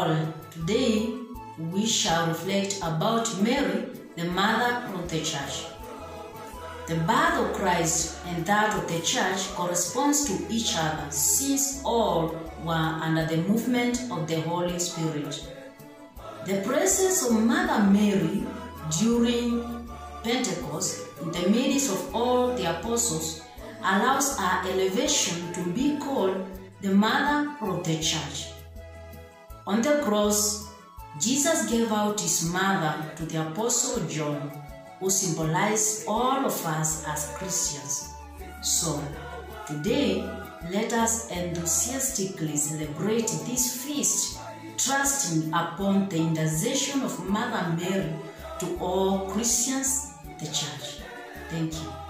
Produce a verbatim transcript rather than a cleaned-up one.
all, today we shall reflect about Mary, the mother of the church. The birth of Christ and that of the church corresponds to each other, since all were under the movement of the Holy Spirit. The presence of Mother Mary during Pentecost in the midst of all the apostles allows her elevation to be called the Mother of the Church. On the cross, Jesus gave out his mother to the Apostle John, who symbolized all of us as Christians. So, today, let us enthusiastically celebrate this feast, trusting upon the intercession of Mother Mary to all Christians, the Church. Thank you.